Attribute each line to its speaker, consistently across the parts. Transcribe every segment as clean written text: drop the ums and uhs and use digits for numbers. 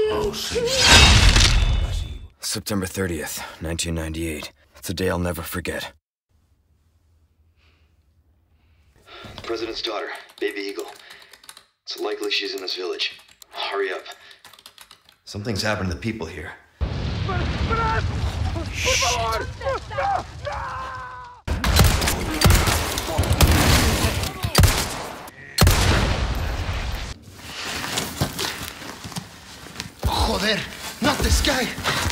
Speaker 1: September 30th, 1998. It's a day I'll never forget.
Speaker 2: The President's daughter, Baby Eagle. It's likely she's in this village. Hurry up. Something's happened to the people here.
Speaker 3: Joder, not this guy!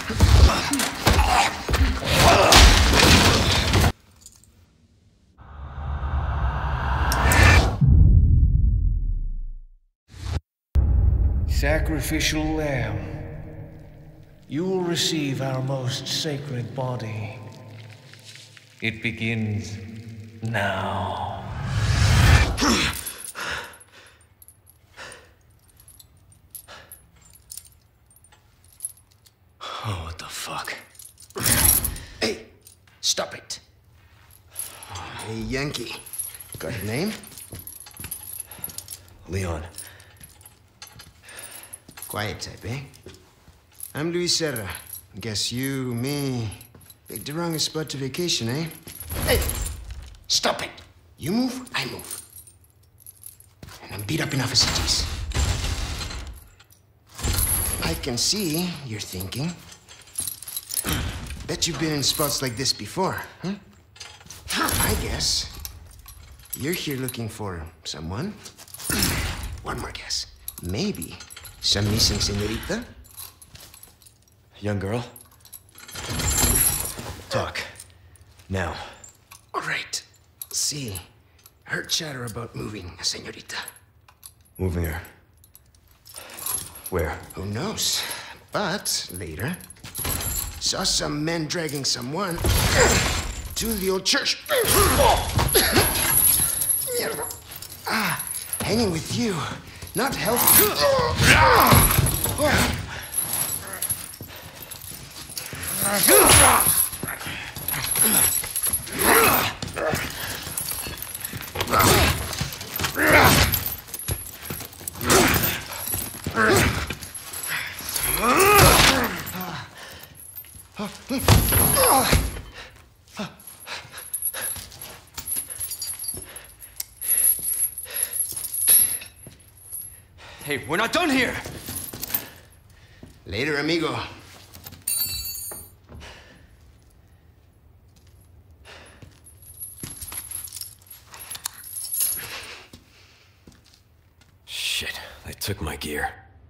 Speaker 4: Sacrificial lamb, you will receive our most sacred body. It begins now.
Speaker 1: Oh, what the fuck?
Speaker 3: Hey, stop it. Hey, Yankee. Got a name?
Speaker 1: Leon.
Speaker 3: Quiet type, eh? I'm Luis Serra. Guess you, me, picked the wrongest spot to vacation, eh? Hey! Stop it! You move, I move. And I'm beat up enough as it is. I can see you're thinking. Bet you've been in spots like this before, huh? I guess you're here looking for someone. One more guess. Maybe some missing señorita?
Speaker 1: Young girl? Talk. Now.
Speaker 3: All right. See, heard chatter about moving a señorita.
Speaker 1: Moving her. Where?
Speaker 3: Who knows? But later, saw some men dragging someone to the old church. Hanging with you, not healthy.
Speaker 1: Hey, we're not done here!
Speaker 3: Later, amigo.
Speaker 1: Shit, they took my gear.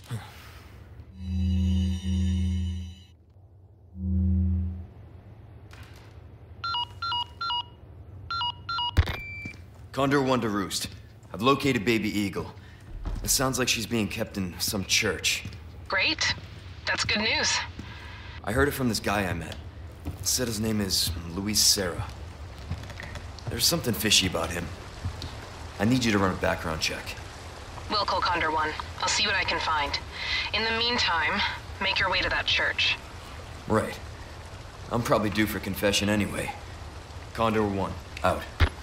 Speaker 1: Condor 1 to Roost. I've located Baby Eagle. It sounds like she's being kept in some church.
Speaker 5: Great. That's good news.
Speaker 1: I heard it from this guy I met. Said his name is Luis Serra. There's something fishy about him. I need you to run a background check.
Speaker 5: We'll call Condor 1. I'll see what I can find. In the meantime, make your way to that church.
Speaker 1: Right. I'm probably due for confession anyway. Condor 1, out.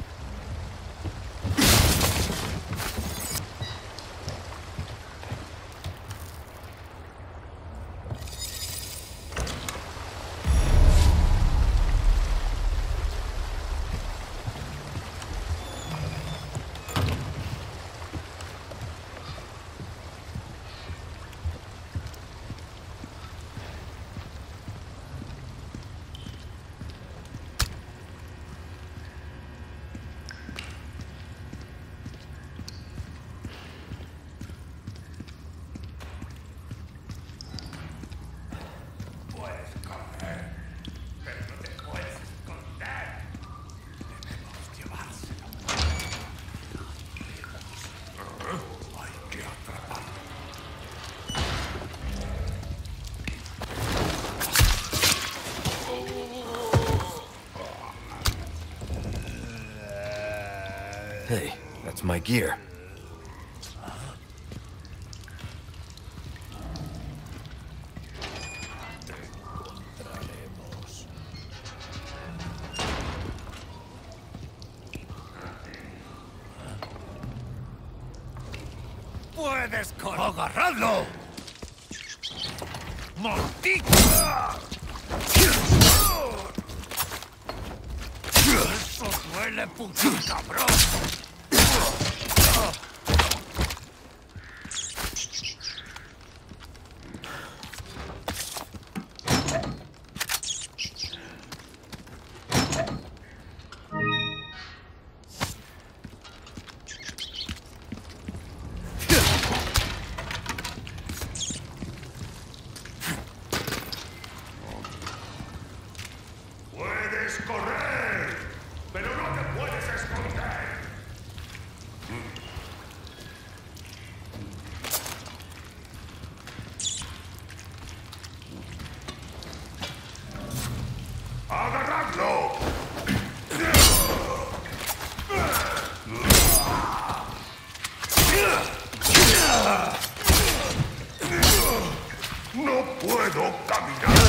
Speaker 1: Hey, that's my gear.
Speaker 6: ¡Puedes agarrarlo! ¡Maldita! ¡Eso duele, puto cabrón!
Speaker 7: Puedes correr, pero no te puedes esconder. ¡Agarradlo! No puedo caminar.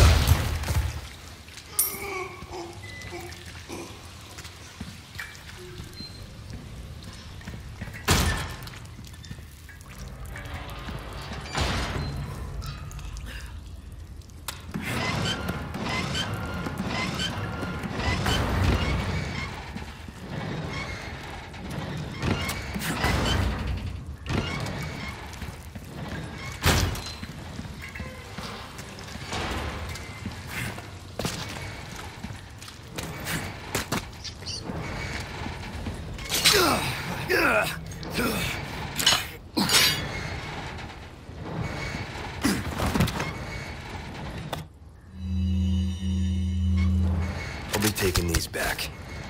Speaker 2: I'll be taking these back.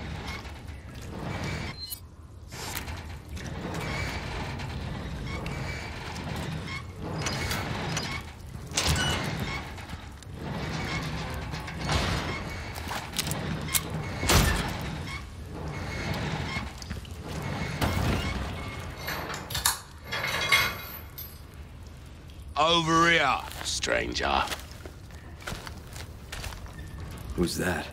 Speaker 6: Over here, stranger.
Speaker 2: Who's that?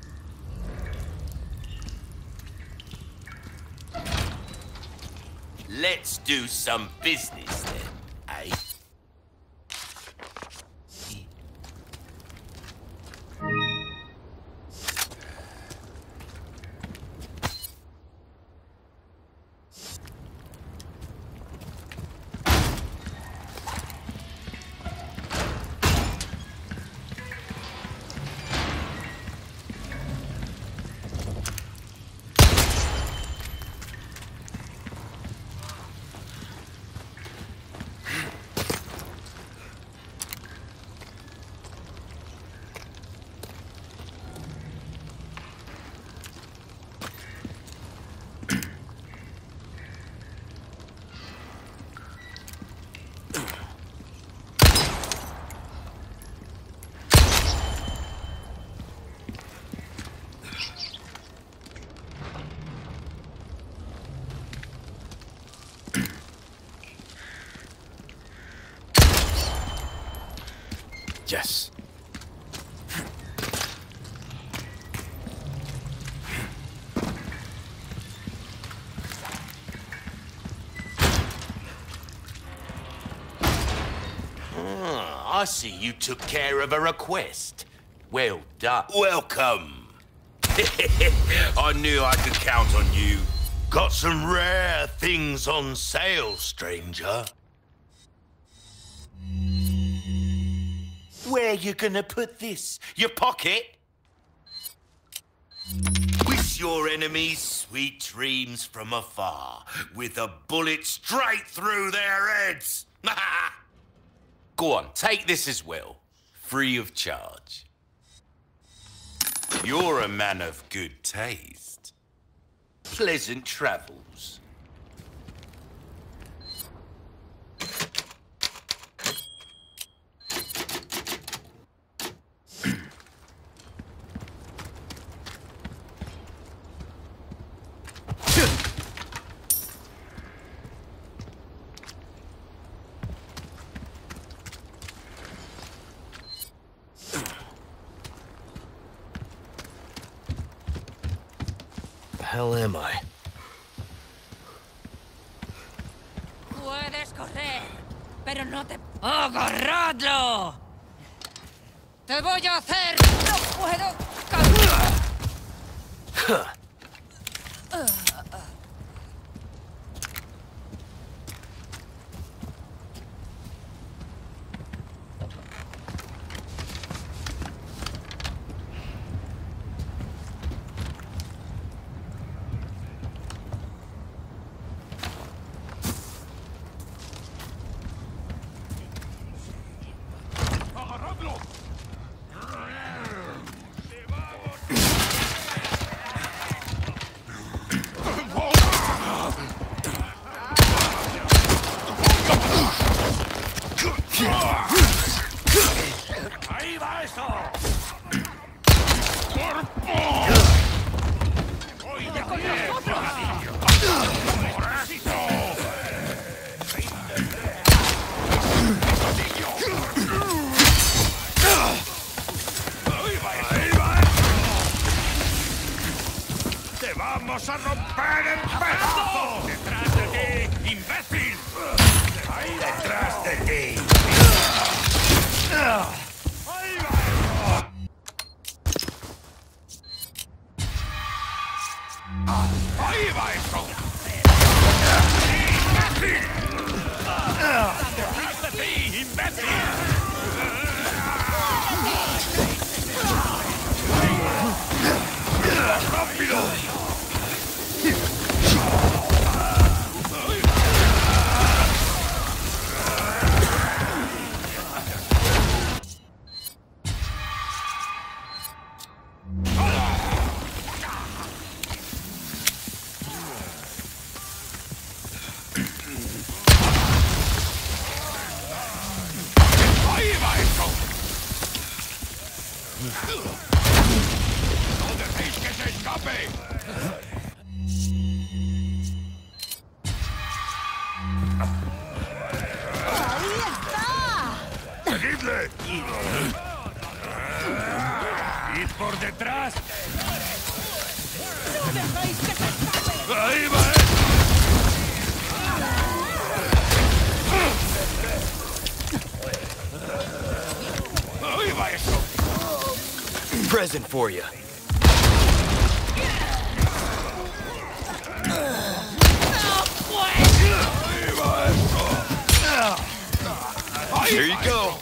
Speaker 8: Let's do some business then, eh?
Speaker 2: Yes.
Speaker 8: I see you took care of a request. Well done. Welcome. I knew I could count on you. Got some rare things on sale, stranger. Where you gonna put this? Your pocket? Wish your enemies sweet dreams from afar, with a bullet straight through their heads. Go on, take this as well, free of charge. You're a man of good taste. Pleasant travels.
Speaker 2: Hell am I?
Speaker 9: Puedes correr, pero no te... ¡Agarradlo! ¡Te voy a hacer! ¡No puedo caminar!
Speaker 7: ¡Ahí va eso! ¡Te vamos a romper en pedazos! ¡Detrás de ti, imbécil! ¡Ahí detrás de ti! ¡Ahí va! ¡Ahí va eso! ¡Imbécil! ¡Detrás de ti, imbécil! ¡Rápido! ¡Ahí va eso! ¡No dejéis que se escape!
Speaker 9: ¡Ahí está!
Speaker 7: ¡Seguidle! ¡Id por detrás!
Speaker 9: ¡No dejéis que se escape!
Speaker 7: ¡Ahí va! ¡Ahí va eso!
Speaker 1: Present for you. Here you go.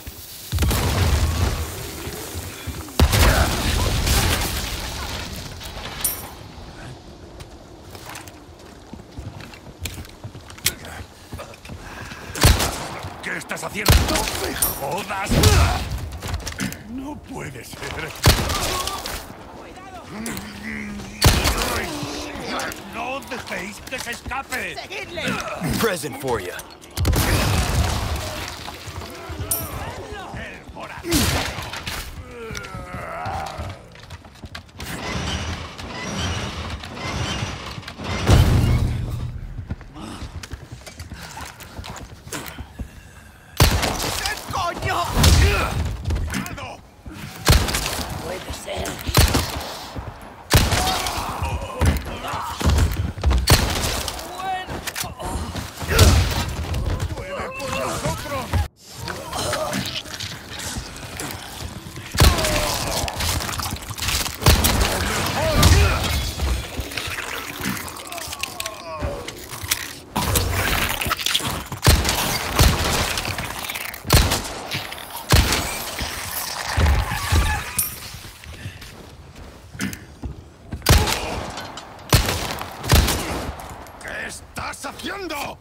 Speaker 7: ¿Qué estás haciendo? ¡No me jodas! No puede ser. ¡No dejéis que se escape!
Speaker 9: ¡Seguidle!
Speaker 1: Present for you.
Speaker 9: Puede ser.
Speaker 7: ¿Qué estás haciendo?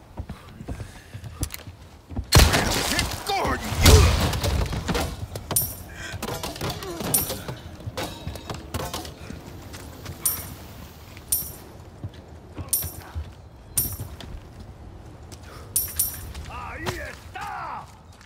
Speaker 7: ¿Qué coño? ¡Ahí está!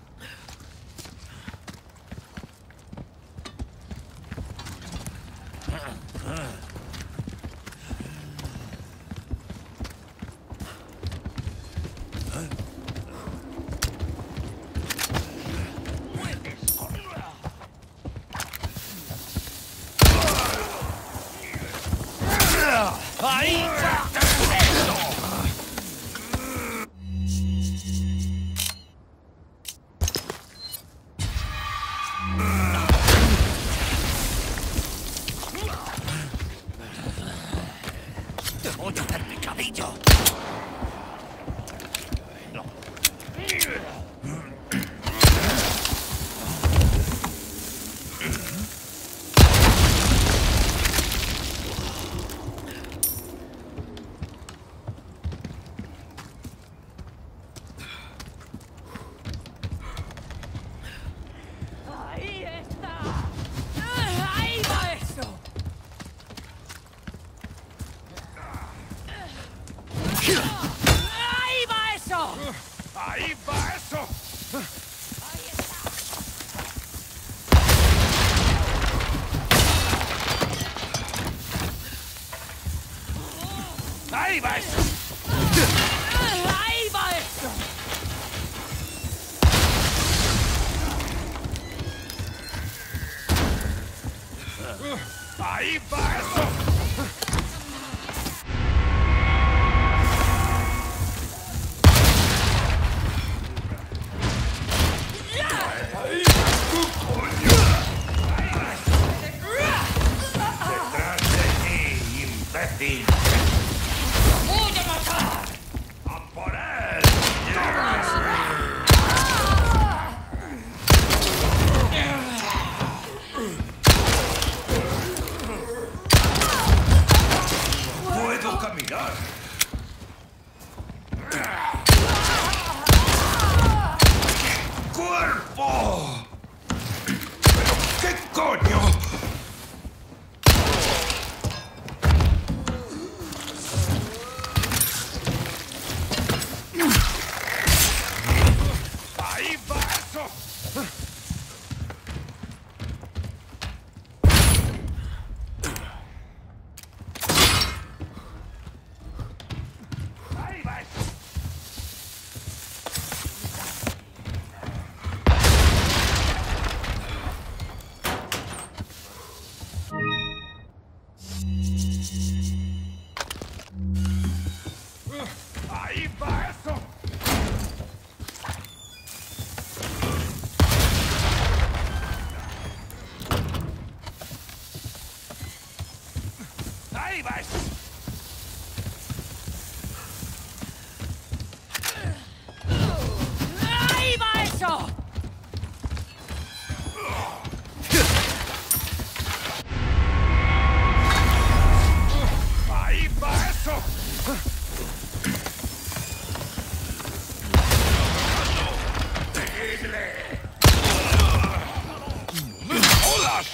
Speaker 7: ¡Ahí!
Speaker 6: a hacer picadillo.
Speaker 9: Ahí está. Ahí va eso. Ahí va eso.
Speaker 7: ¡Ahí va eso!
Speaker 6: ¡Ahí va eso!
Speaker 9: Ahí va eso.
Speaker 7: ¡Ahí va eso!
Speaker 6: ¡Detrás de ti, imbécil!
Speaker 9: ¡Voy a matar!
Speaker 6: ¡A por él! ¡Puedo caminar! ¡Cuerpo! ¿Pero qué coño?
Speaker 7: ¡Ahí va eso!
Speaker 6: ¡Ahí va eso!
Speaker 7: ¡Ahí va eso!
Speaker 6: ¡Ahí va eso!
Speaker 9: ¡Ahí va eso!
Speaker 7: ¡Ahí va eso!
Speaker 6: ¡Hola!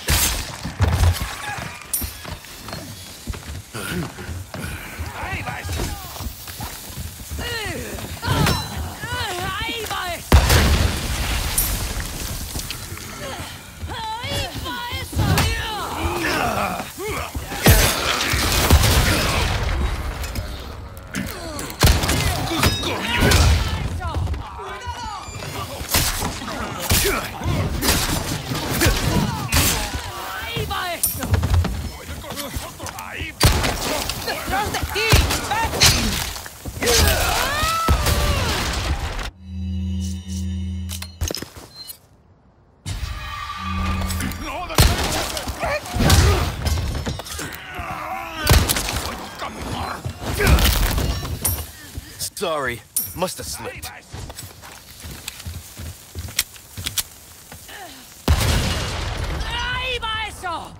Speaker 6: ¡Ahí va eso!
Speaker 9: ¡Ahí va eso! ¡Ahí va eso! ¡Ahí va eso!
Speaker 7: ¡Ahí va eso!
Speaker 9: ¡Detrás de ti, imbécil!
Speaker 7: ¡No, de
Speaker 1: Sorry, must have slipped.
Speaker 9: ¡Ahí va eso!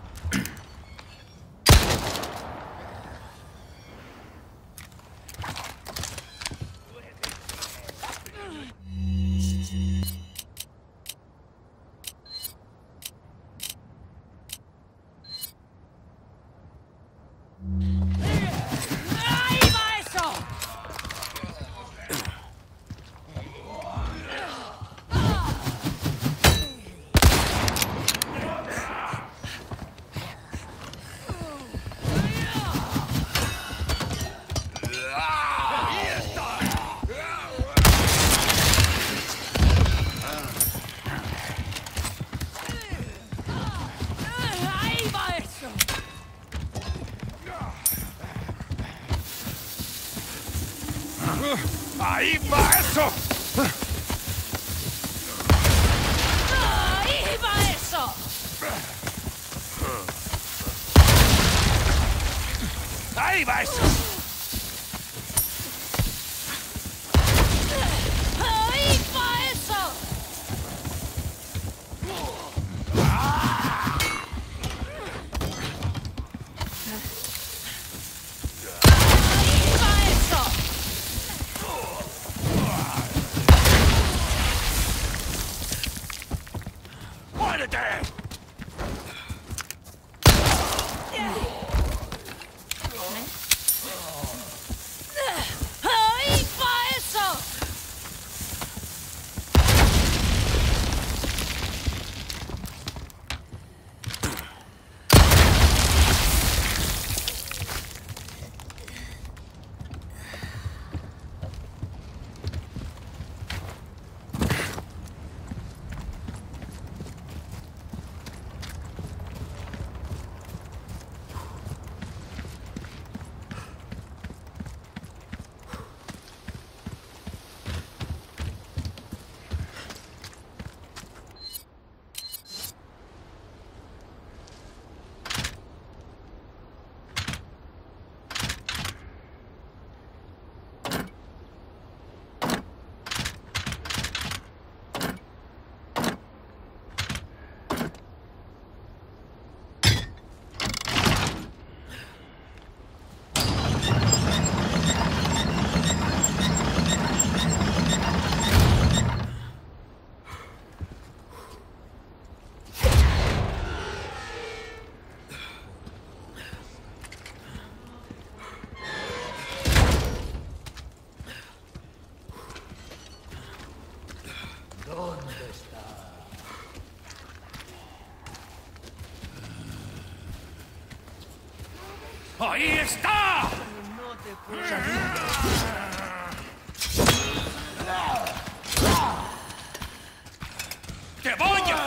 Speaker 9: ¡Ahí va eso! ¡Ahí va eso!
Speaker 7: ¡Ahí va eso!
Speaker 9: ¡Ahí va eso!
Speaker 6: ¡Ahí va eso!
Speaker 7: ¡Ahí está!
Speaker 9: No te puedo.
Speaker 7: ¡Te voy a...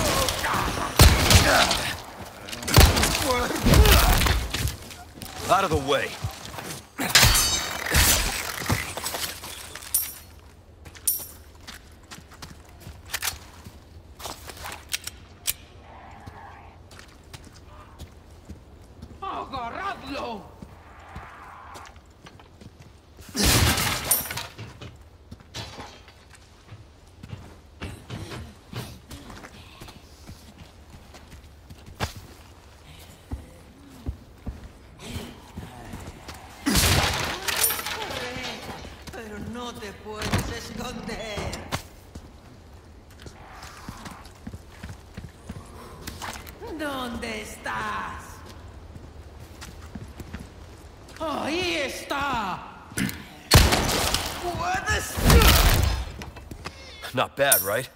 Speaker 1: Out of the way.
Speaker 9: ¡Agarradlo! Pero no te puedes esconder. ¿Dónde estás? ¡Ahí está! ¡Puedes!
Speaker 1: Not bad, right?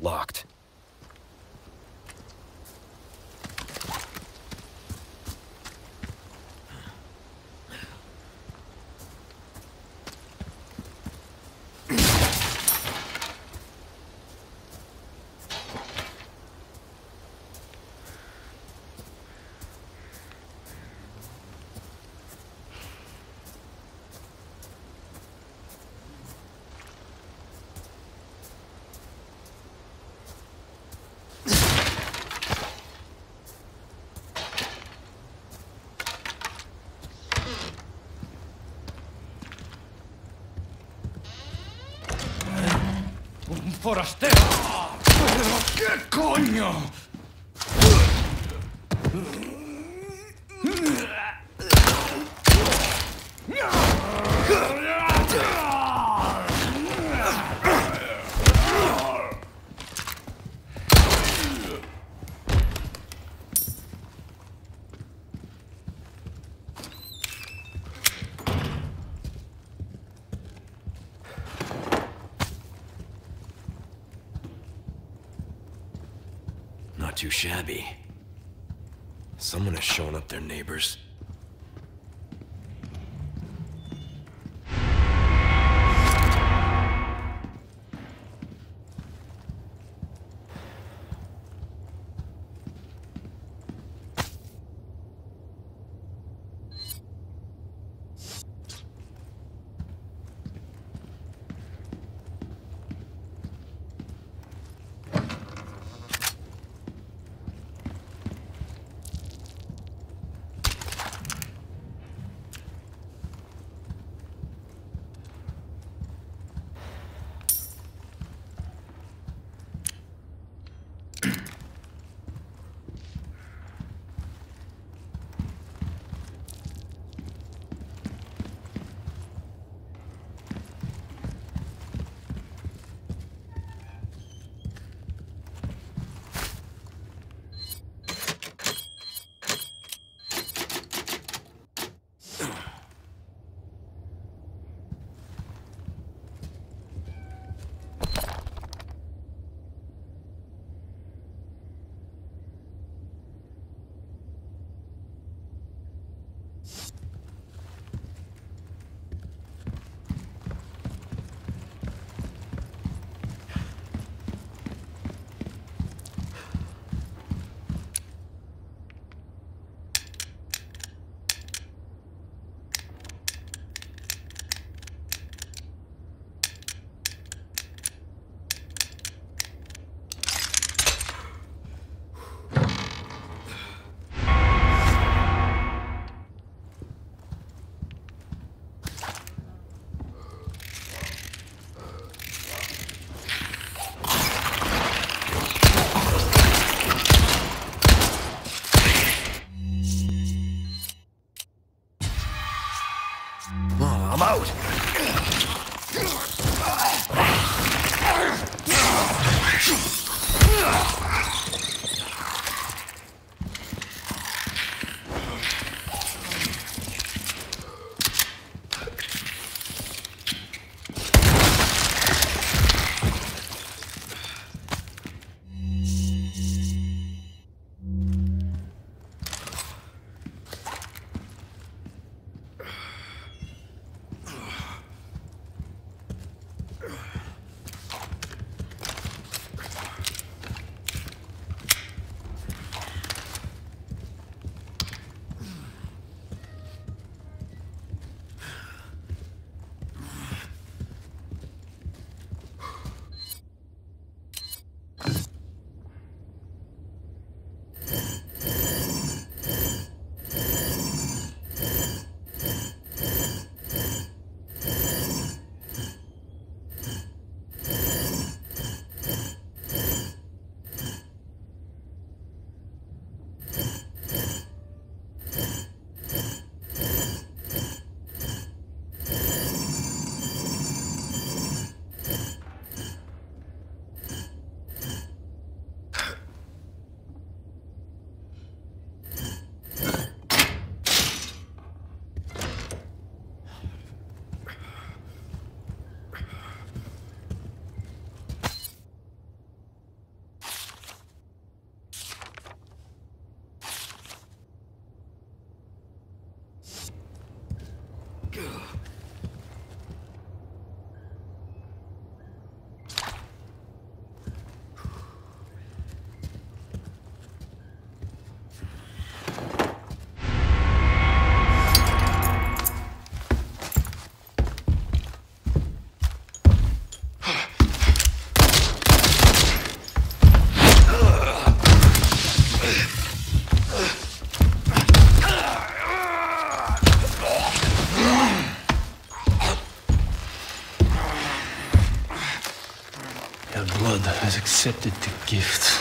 Speaker 1: locked.
Speaker 6: Un forastero. ¿Qué coño?
Speaker 1: Not too shabby. Someone has shown up their neighbors.
Speaker 10: Your blood has accepted the gift.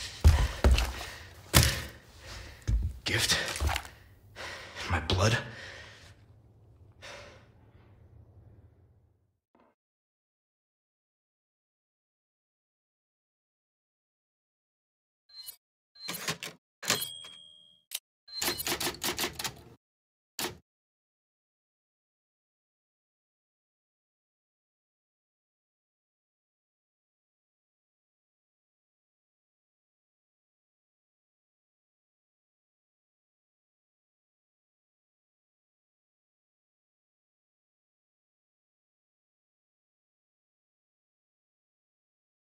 Speaker 2: Gift? My blood?